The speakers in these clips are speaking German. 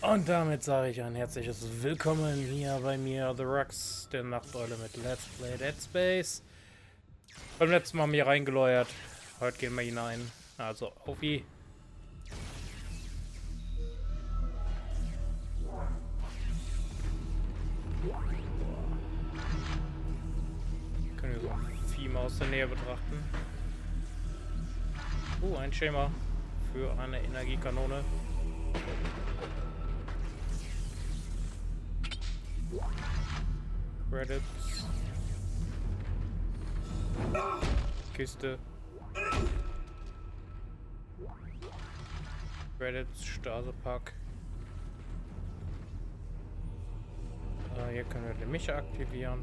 Und damit sage ich ein herzliches Willkommen hier bei mir, The Rux, der Nachteule mit Let's Play Dead Space. Beim letzten Mal haben wir hier reingeläuert. Heute gehen wir hinein. Also, auf wie. Können wir so ein Vieh mal aus der Nähe betrachten. Ein Schema für eine Energiekanone. Credits. Kiste. Credits, Stasepack. Hier können wir den Micha aktivieren.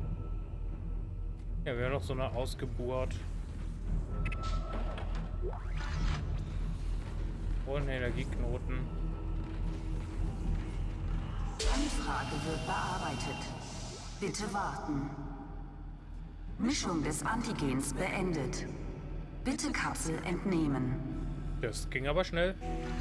Ja, wir haben noch so eine ausgeburt. Und Energieknoten. Anfrage wird bearbeitet. Bitte warten. Mischung des Antigens beendet. Bitte Kapsel entnehmen. Das ging aber schnell.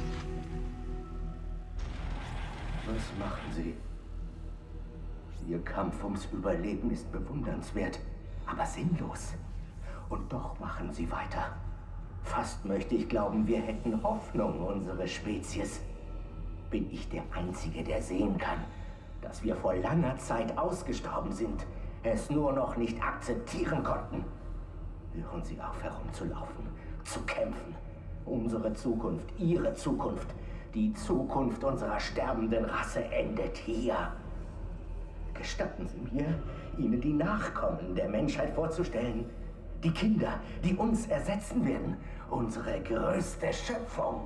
Was machen Sie? Ihr Kampf ums Überleben ist bewundernswert, aber sinnlos. Und doch machen Sie weiter. Fast möchte ich glauben, wir hätten Hoffnung, unsere Spezies. Bin ich der Einzige, der sehen kann, dass wir vor langer Zeit ausgestorben sind, es nur noch nicht akzeptieren konnten? Hören Sie auf, herumzulaufen, zu kämpfen. Unsere Zukunft, Ihre Zukunft, die Zukunft unserer sterbenden Rasse endet hier. Gestatten Sie mir, Ihnen die Nachkommen der Menschheit vorzustellen. Die Kinder, die uns ersetzen werden. Unsere größte Schöpfung.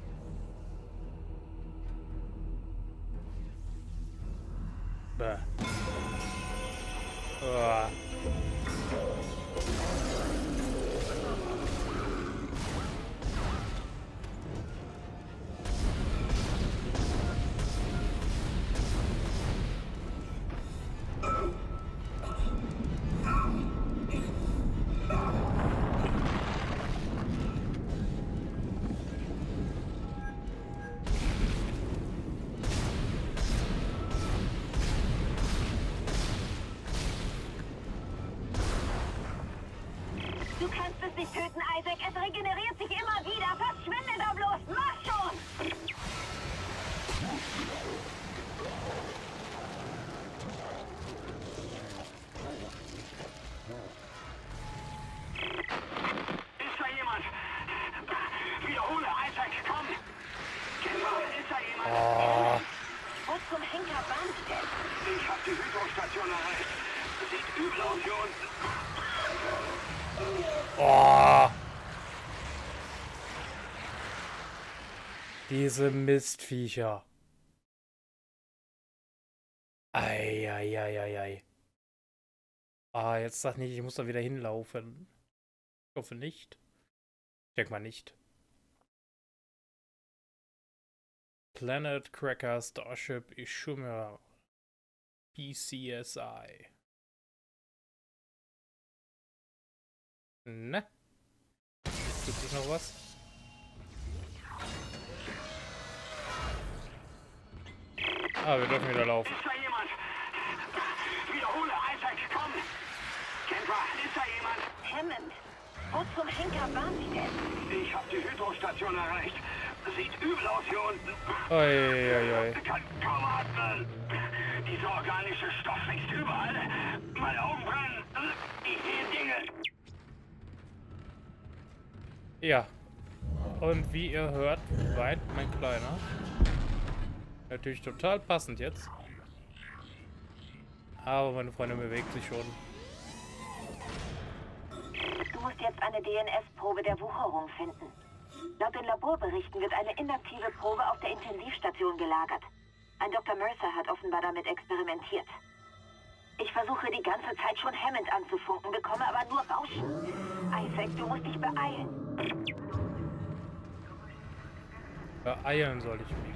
Bäh. Du kannst es nicht töten, Isaac. Es regeneriert sich immer wieder. Verschwinde da bloß. Mach schon! Ist da jemand? Wiederhole, Isaac, komm! Ist da jemand? Wo zum Henker warnt denn? Ich hab die Hydrostation erreicht. Sieht übel aus hier unten. Diese Mistviecher. Eieieiei. Jetzt sag nicht, ich muss da wieder hinlaufen. Ich hoffe nicht. Ich denke mal nicht. Planet Cracker Starship Ishimura PCSI. Ne? Tut sich noch was? Wir dürfen wieder laufen. Ist da jemand? Wiederhole, Isaac, komm! Kendra, ist da jemand? Hammond, wo zum Henker warnt denn? Ich hab die Hydrostation erreicht. Sieht übel aus hier unten. Eieiei. Kann kaum atmen. Dieser organische Stoff wächst überall. Meine Augen brennen. Ich sehe Dinge. Ja. Und wie ihr hört, weint mein Kleiner. Natürlich total passend jetzt. Aber meine Freundin bewegt sich schon. Du musst jetzt eine DNS-Probe der Wucherung finden. Laut den Laborberichten wird eine inaktive Probe auf der Intensivstation gelagert. Ein Dr. Mercer hat offenbar damit experimentiert. Ich versuche die ganze Zeit schon Hammond anzufunken, bekomme aber nur Rauschen. Isaac, du musst dich beeilen. Beeilen soll ich mich.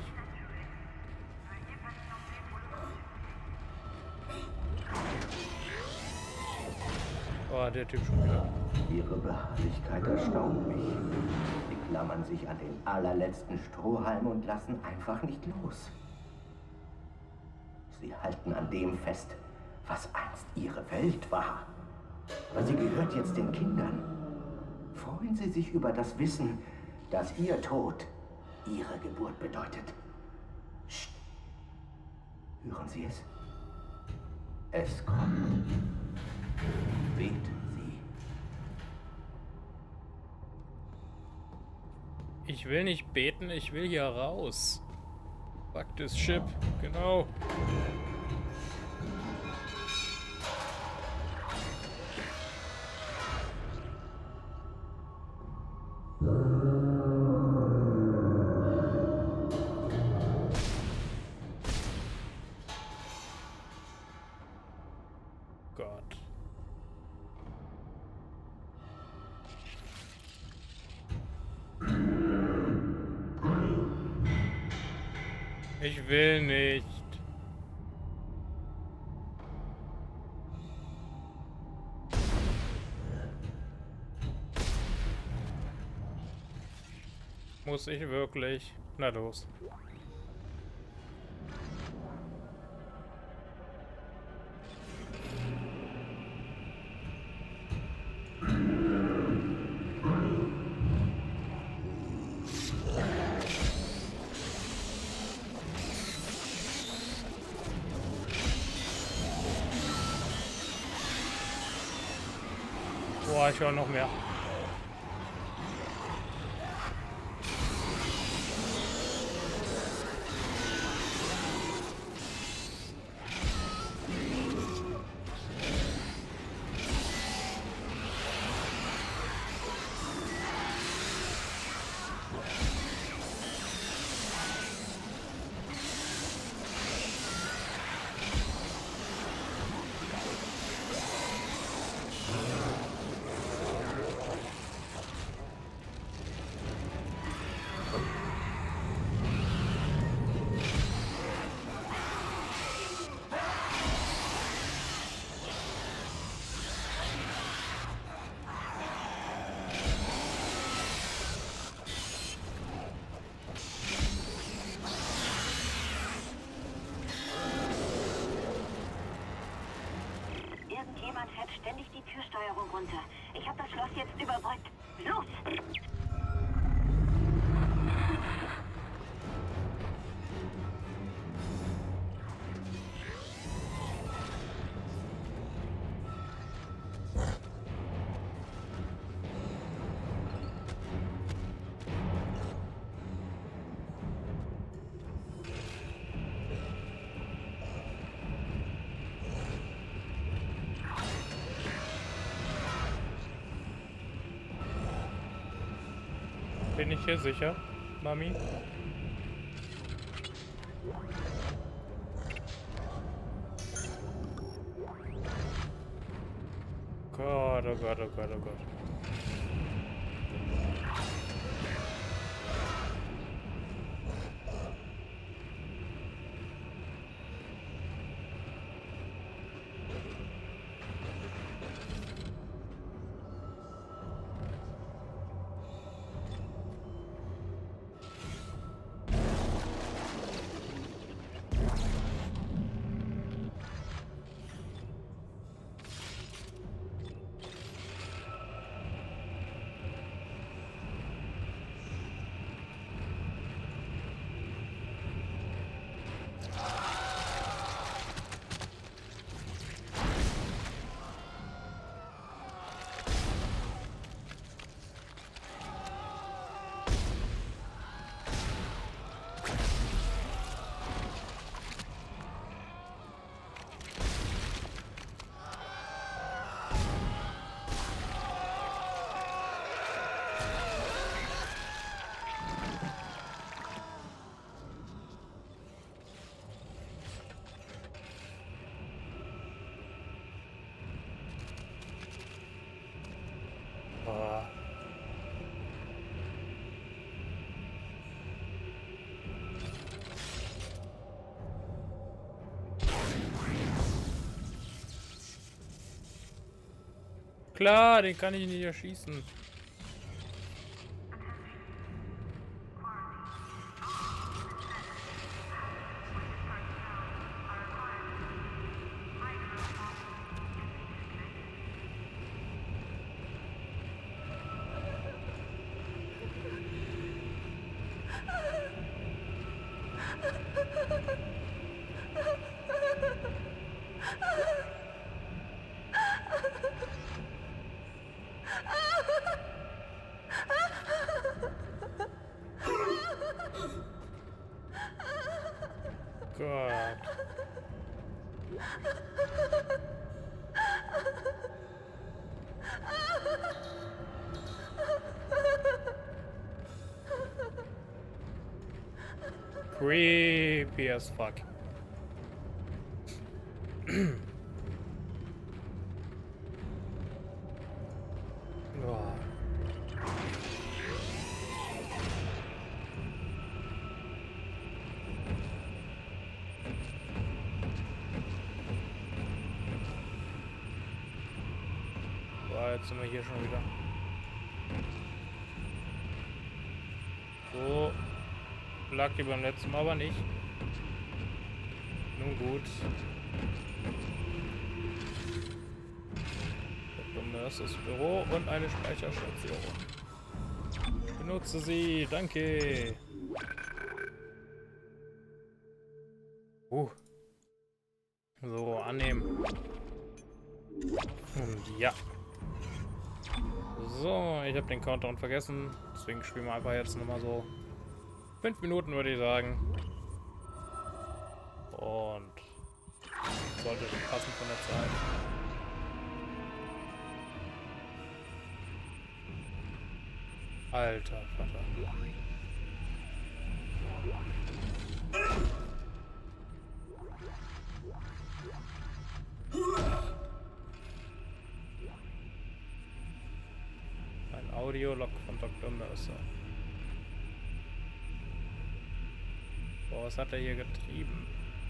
Oh, der Typ schon wieder. Ihre Beharrlichkeit erstaunt mich. Sie klammern sich an den allerletzten Strohhalm und lassen einfach nicht los. Sie halten an dem fest, was einst ihre Welt war. Aber sie gehört jetzt den Kindern. Freuen Sie sich über das Wissen, dass Ihr Tod Ihre Geburt bedeutet. Psst. Hören Sie es? Es kommt. Beten Sie. Ich will nicht beten, ich will hier raus. Fuck this ship. Genau. Gott. Ich will nicht. Muss ich wirklich? Na los. Boah, ich höre noch mehr. Irgendjemand fährt ständig die Türsteuerung runter. Ich habe das Schloss jetzt überbrückt. Los! Bin ich hier sicher, Mami? Gott, oh Gott, oh Gott, oh Gott. Boah. Klar, den kann ich nicht erschießen. Gott. Creepy as fuck. Oh. Boah, jetzt sind wir hier schon wieder. So. Lag die beim letzten Mal aber nicht. Nun gut. Dr. Mercers Büro und eine Speicherstation. Benutze sie, danke. So, annehmen. Und ja. So, ich habe den Countdown vergessen. Deswegen spielen wir einfach jetzt nochmal so 5 Minuten, würde ich sagen. Und sollte schon passen von der Zeit. Alter Vater. Ein Audiolog von Dr. Mercer. Boah, was hat er hier getrieben?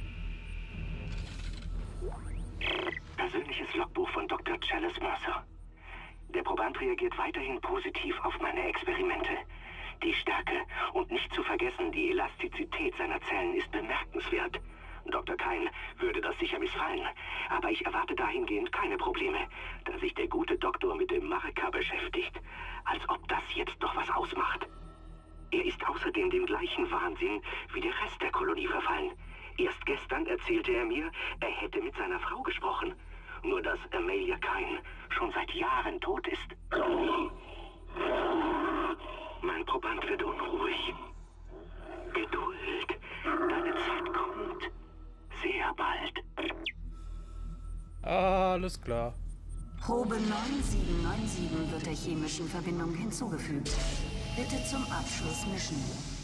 Persönliches Logbuch von Dr. Chalice Mercer. Der Proband reagiert weiterhin positiv auf meine Experimente. Die Stärke und nicht zu vergessen die Elastizität seiner Zellen ist bemerkenswert. Dr. Kyle würde das sicher missfallen, aber ich erwarte dahingehend keine Probleme, da sich der gute Doktor mit dem Marker beschäftigt, als ob das jetzt noch was ausmacht. Er ist außerdem dem gleichen Wahnsinn wie der Rest der Kolonie verfallen. Erst gestern erzählte er mir, er hätte mit seiner Frau gesprochen. Nur dass Amelia Kine schon seit Jahren tot ist. Mein Proband wird unruhig. Geduld. Deine Zeit kommt. Sehr bald. Alles klar. Probe 9797 wird der chemischen Verbindung hinzugefügt. Bitte zum Abschluss mischen.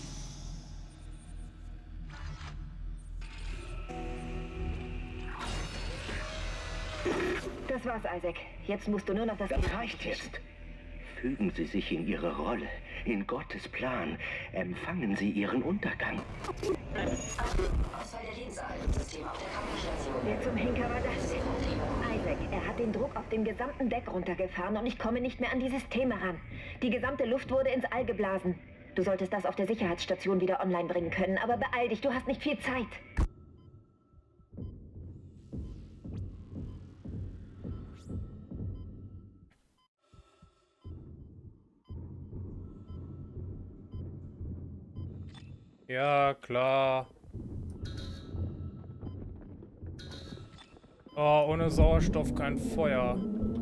Das war's, Isaac. Jetzt musst du nur noch das reicht jetzt. Fügen Sie sich in Ihre Rolle. In Gottes Plan. Empfangen Sie Ihren Untergang. Ausfall der Linsenhaltungssysteme auf der Krankenstation. Wer zum Henker war das? Isaac, er hat den Druck auf dem gesamten Deck runtergefahren und ich komme nicht mehr an die Systeme ran. Die gesamte Luft wurde ins All geblasen. Du solltest das auf der Sicherheitsstation wieder online bringen können, aber beeil dich, du hast nicht viel Zeit. Ja, klar. Oh, ohne Sauerstoff kein Feuer.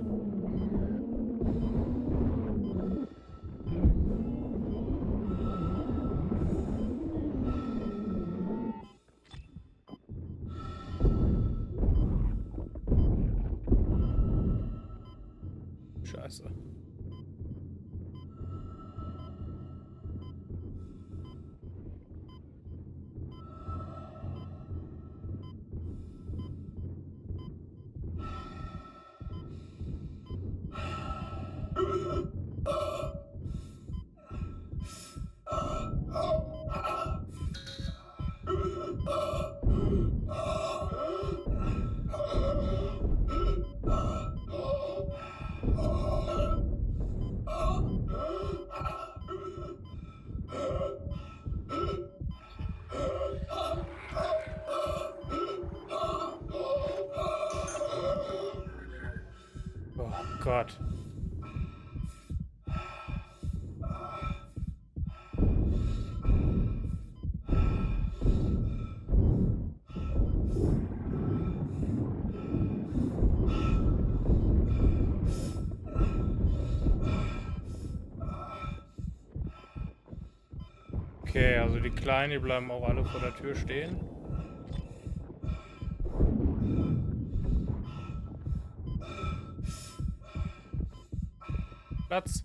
Scheiße. Gott. Okay, also die Kleinen, die bleiben auch alle vor der Tür stehen. Platz.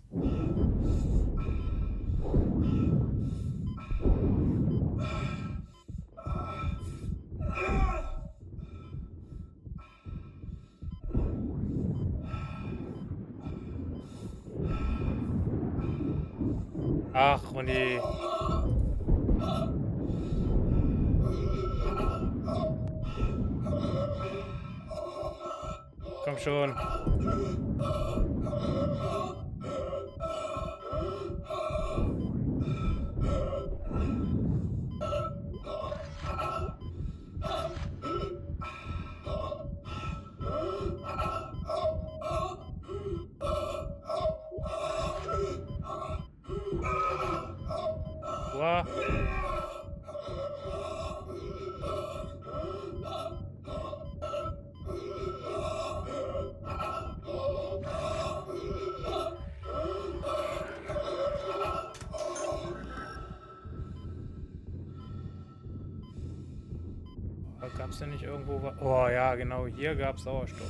Ach, und die... Komm schon. Wow. Gab es denn nicht irgendwo... Oh ja, genau, hier gab es Sauerstoff.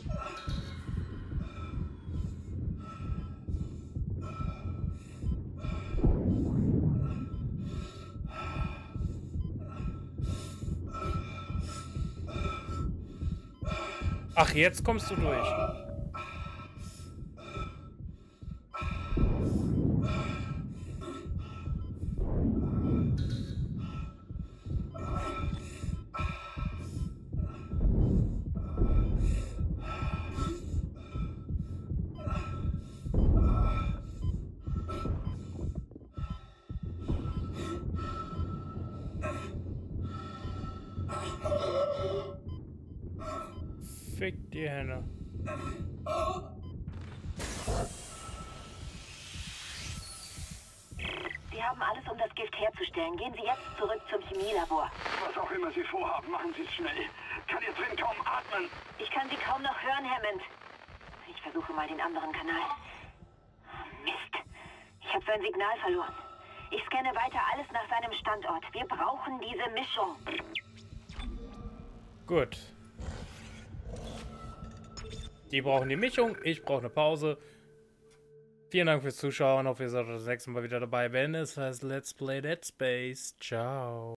Ach, jetzt kommst du durch. Fick die Henne. Sie haben alles, um das Gift herzustellen. Gehen Sie jetzt zurück zum Chemielabor. Was auch immer Sie vorhaben, machen Sie es schnell. Kann hier drin kaum atmen. Ich kann Sie kaum noch hören, Hammond. Ich versuche mal den anderen Kanal. Mist. Ich habe sein Signal verloren. Ich scanne weiter alles nach seinem Standort. Wir brauchen diese Mischung. Gut. Die brauchen die Mischung, ich brauche eine Pause. Vielen Dank fürs Zuschauen. Hoffe, ihr seid das nächste Mal wieder dabei, wenn es heißt Let's Play Dead Space. Ciao.